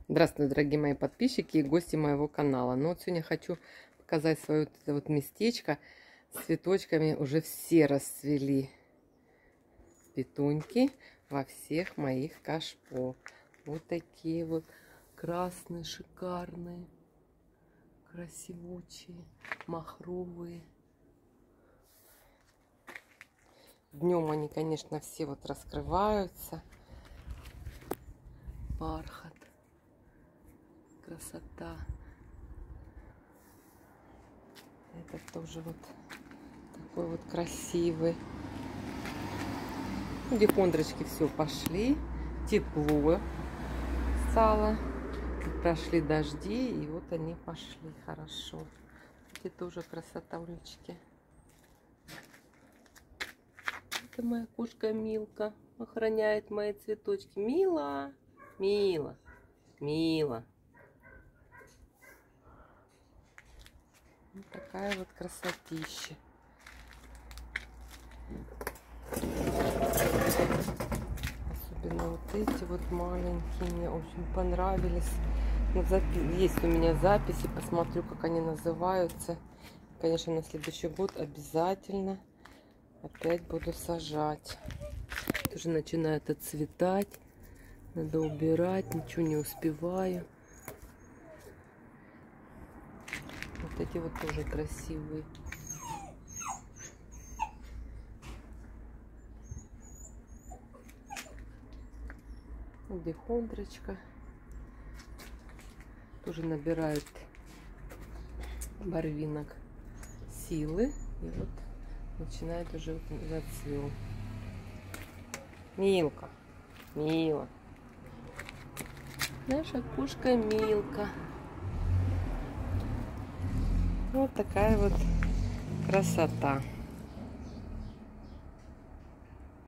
Здравствуйте, дорогие мои подписчики и гости моего канала. Ну вот сегодня хочу показать свое вот это вот местечко с цветочками. Уже все расцвели петуньки во всех моих кашпо. Вот такие вот красные, шикарные, красивучие, махровые. Днем они, конечно, все вот раскрываются. Бархат. Красота. Это тоже вот такой вот красивый. Дихондрочки все пошли. Тепло стало. Прошли дожди, и вот они пошли хорошо. Это тоже красота, улички. Это моя кошка Милка охраняет мои цветочки. Мила, Мила, Мила. Вот такая вот красотища. Особенно вот эти вот маленькие мне очень понравились. Есть у меня записи, посмотрю, как они называются. Конечно, на следующий год обязательно опять буду сажать. Тоже начинает отцветать. Надо убирать, ничего не успеваю. Вот эти вот тоже красивые. Дихондрочка тоже набирает барвинок силы. И вот начинает уже зацвел. Милка, Мила. Наша кошка Милка. Вот такая вот красота.